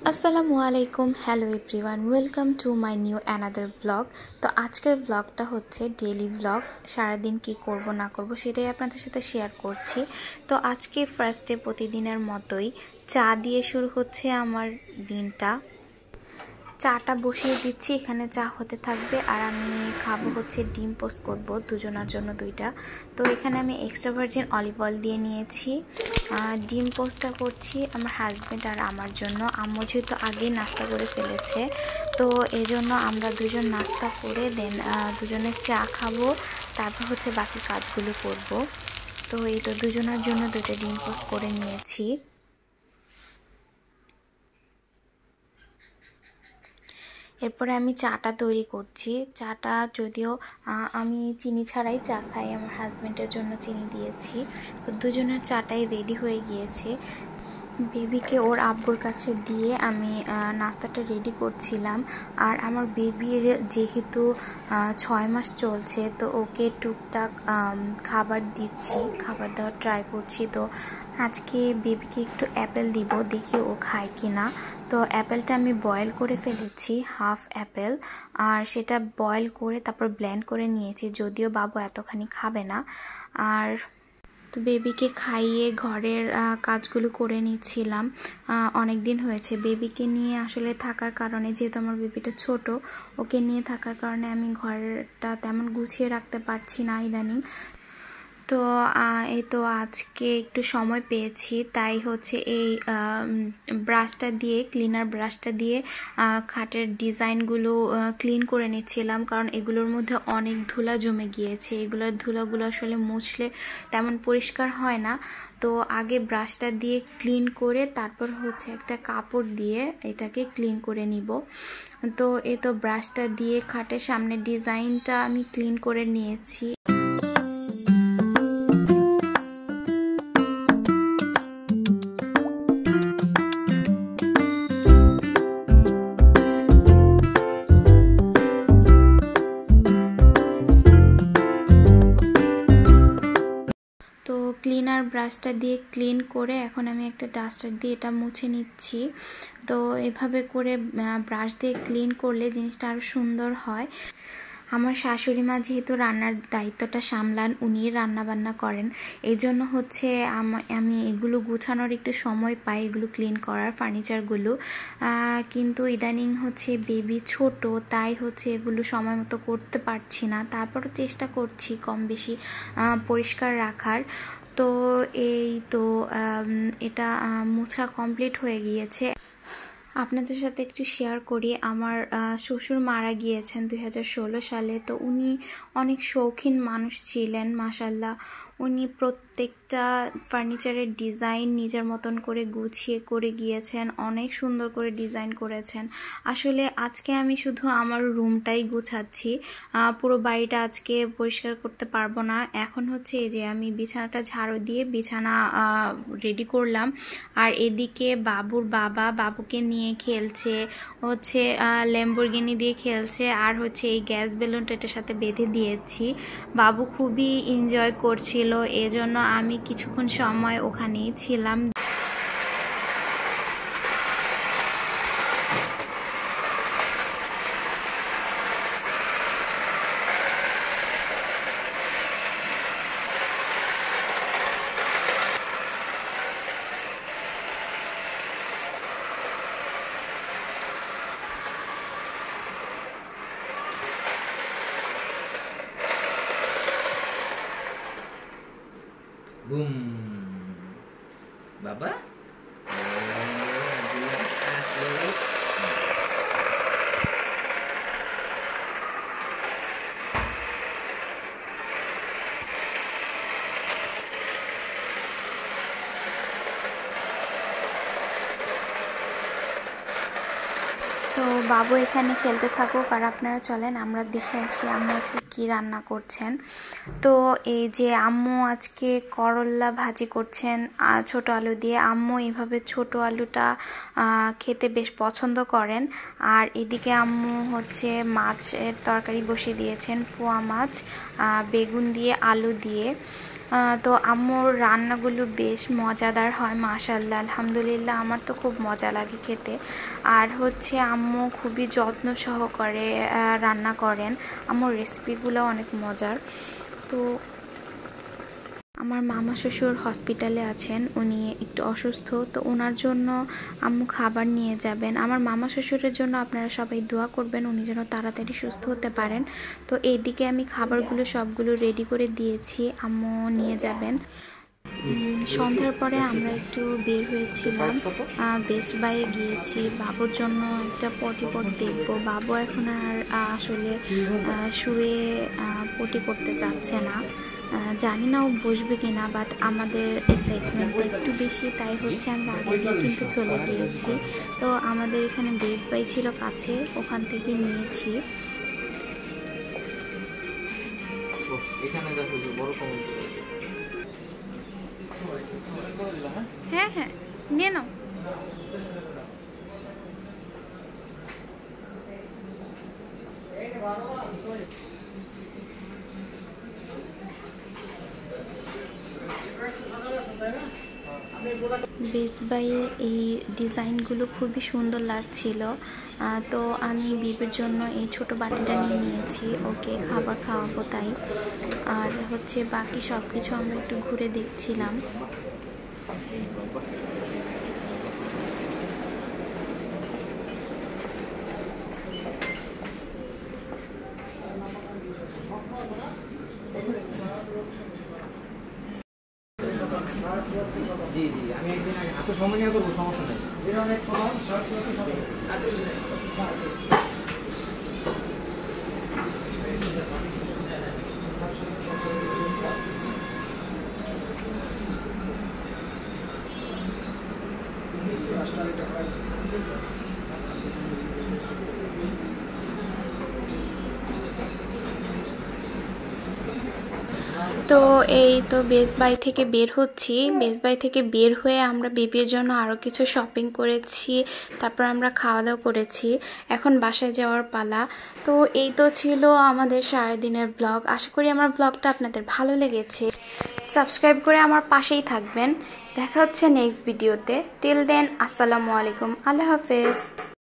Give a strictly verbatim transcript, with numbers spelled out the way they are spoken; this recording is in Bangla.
আসসালামু আলাইকুম hello everyone welcome to my new another blog. তো আজকের ব্লগটা হচ্ছে ডেইলি ব্লগ। সারাদিন কি করব না করব সেটাই আপনাদের সাথে শেয়ার করছি। তো আজকে ফার্স্টে প্রতিদিনের মতোই চা দিয়ে শুরু হচ্ছে আমার দিনটা। চাটা বসিয়ে দিচ্ছি, এখানে চা হতে থাকবে আর আমি খাবো হচ্ছে ডিম পোস্ট করব দুজনের জন্য দুইটা। তো এখানে আমি এক্সট্রা ভার্জিন অলিভ অয়েল দিয়ে নিয়েছি। ডিম পোস্টটা করছি আমার হাজব্যান্ড আর আমার জন্য। আম্মু যেহেতু আগেই নাস্তা করে ফেলেছে, তো এই জন্য আমরা দুজন নাস্তা করে দেন দুজনে চা খাবো, তারপর হচ্ছে বাকি কাজগুলো করব। তো এই তো দুজনের জন্য দুইটা ডিম পোস্ট করে নিয়েছি। এরপরে আমি চাটা তৈরি করছি। চাটা যদিও আমি চিনি ছাড়াই চা খাই, আমার হাজব্যান্ডের জন্য চিনি দিয়েছি। তো দুজনের চাটাই রেডি হয়ে গিয়েছে। বেবিকে ওর আব্বুর কাছে দিয়ে আমি নাস্তাটা রেডি করছিলাম। আর আমার বেবির যেহেতু ছয় মাস চলছে, তো ওকে টুকটাক খাবার দিচ্ছি, খাবার দেওয়ার ট্রাই করছি। তো আজকে বেবিকে একটু অ্যাপেল দিব, দেখি ও খায় কি না। তো অ্যাপেলটা আমি বয়েল করে ফেলেছি, হাফ অ্যাপেল, আর সেটা বয়েল করে তারপর ব্লেন্ড করে নিয়েছি, যদিও বাবু এতখানি খাবে না। আর তো বেবিকে খাইয়ে ঘরের কাজগুলো করে নিচ্ছিলাম। অনেক দিন হয়েছে বেবিকে নিয়ে আসলে থাকার কারণে, যেহেতু আমার বেবিটা ছোট, ওকে নিয়ে থাকার কারণে আমি ঘরটা তেমন গুছিয়ে রাখতে পারছি না ইদানিং। তো এই তো আজকে একটু সময় পেয়েছি, তাই হচ্ছে এই ব্রাশটা দিয়ে, ক্লিনার ব্রাশটা দিয়ে খাটের ডিজাইনগুলো ক্লিন করে নিচ্ছিলাম, কারণ এগুলোর মধ্যে অনেক ধুলা জমে গিয়েছে। এগুলোর ধুলাগুলো আসলে মুছলে তেমন পরিষ্কার হয় না। তো আগে ব্রাশটা দিয়ে ক্লিন করে তারপর হচ্ছে একটা কাপড় দিয়ে এটাকে ক্লিন করে নিব। তো এই তো ব্রাশটা দিয়ে খাটের সামনের ডিজাইনটা আমি ক্লিন করে নিয়েছি। তো ক্লিনার ব্রাশটা দিয়ে ক্লিন করে এখন আমি একটা ডাস্টার দিয়ে এটা মুছে নিচ্ছি। তো এভাবে করে ব্রাশ দিয়ে ক্লিন করলে জিনিসটা আরও সুন্দর হয়। আমার শাশুড়ি মা যেহেতু রান্নার দায়িত্বটা সামলান, উনি রান্না বান্না করেন, এই জন্য হচ্ছে আমি এগুলো গুছানোর একটু সময় পাই, এগুলো ক্লিন করার ফার্নিচারগুলো। কিন্তু ইদানিং হচ্ছে বেবি ছোট, তাই হচ্ছে এগুলো সময় মতো করতে পারছি না। তারপরও চেষ্টা করছি কম বেশি পরিষ্কার রাখার। তো এই তো এটা মোছা কমপ্লিট হয়ে গিয়েছে। আপনাদের সাথে একটু শেয়ার করি, আমার শ্বশুর মারা গিয়েছেন দুই হাজার ষোলো সালে। তো উনি অনেক শৌখিন মানুষ ছিলেন, মাশাল্লাহ। উনি প্রত্যেকটা ফার্নিচারের ডিজাইন নিজের মতন করে গুছিয়ে করে গিয়েছেন, অনেক সুন্দর করে ডিজাইন করেছেন। আসলে আজকে আমি শুধু আমার রুমটাই গুছাচ্ছি, পুরো বাড়িটা আজকে পরিষ্কার করতে পারবো না। এখন হচ্ছে এই যে আমি বিছানাটা ঝাড়ু দিয়ে বিছানা রেডি করলাম, আর এদিকে বাবুর বাবা বাবুকে নিয়ে খেলছে, হচ্ছে ল্যাম্বরগিনি দিয়ে খেলছে, আর হচ্ছে এই গ্যাস বেলুনটা এটার সাথে বেঁধে দিয়েছি। বাবু খুবই এনজয় করছিল, এজন্য আমি কিছুক্ষণ সময় ওখানেই ছিলাম। Boom, Baba. তো বাবু এখানে খেলতে থাকুক, আর আপনারা চলেন আমরা দেখে আসি আম্মু আজকে কি রান্না করছেন। তো এই যে আম্মু আজকে করল্লা ভাজি করছেন ছোট আলু দিয়ে। আম্মু এইভাবে ছোট আলুটা খেতে বেশ পছন্দ করেন। আর এদিকে আম্মু হচ্ছে মাছের তরকারি বসিয়ে দিয়েছেন, পোয়া মাছ বেগুন দিয়ে আলু দিয়ে। তো আম্মুর রান্নাগুলো বেশ মজাদার হয় মাশাআল্লাহ, আলহামদুলিল্লাহ। আমার তো খুব মজা লাগে খেতে। আর হচ্ছে আম্মু খুবই যত্ন সহকারে রান্না করেন, আম্মুর রেসিপিগুলো অনেক মজার। তো আমার মামা শ্বশুর হসপিটালে আছেন, উনি একটু অসুস্থ, তো ওনার জন্য আম্মু খাবার নিয়ে যাবেন। আমার মামা শ্বশুরের জন্য আপনারা সবাই দোয়া করবেন, উনি যেন তাড়াতাড়ি সুস্থ হতে পারেন। তো এইদিকে আমি খাবারগুলো সবগুলো রেডি করে দিয়েছি, আম্মু নিয়ে যাবেন। সন্ধ্যার পরে আমরা একটু বের হয়েছিলাম, বেস্ট বাইয়ে গিয়েছি। বাবুর জন্য একটা পটি পট দেখবো। বাবু এখন আর আসলে শুয়ে পটি করতে চাচ্ছে না, জানি না ও বসবে কিনা, বাট আমাদের এক্সাইটমেন্টটা একটু বেশি, তাই হচ্ছে আমরা আগে গিয়ে কিন্তু চলে গিয়েছি। তো আমাদের এখানে বেস্ট বাই ছিল কাছে, ওখান থেকে নিয়েছি। হ্যাঁ হ্যাঁ নিয়ে নাও। বেস্ট বাইয়ে এই ডিজাইনগুলো খুবই সুন্দর লাগছিল, তো আমি বিবির জন্য এই ছোট বাটিটা নিয়ে নিয়েছি, ওকে খাবার খাওয়াবো তাই। আর হচ্ছে বাকি সব কিছু আমরা একটু ঘুরে দেখছিলাম। জি জি আমি একদিন আগে এত সময় নিয়ে করবো, সমস্যা নেই। তো এই তো বেস্ট বাই থেকে বের হচ্ছি, বেস্ট বাই থেকে বের হয়ে আমরা বেবির জন্য আরও কিছু শপিং করেছি, তারপর আমরা খাওয়া দাওয়া করেছি, এখন বাসায় যাওয়ার পালা। তো এই তো ছিল আমাদের সারাদিনের ব্লগ। আশা করি আমার ব্লগটা আপনাদের ভালো লেগেছে। সাবস্ক্রাইব করে আমার পাশেই থাকবেন। দেখা হচ্ছে নেক্সট ভিডিওতে। টিল দেন আসসালামু আলাইকুম, আল্লাহ হাফেজ।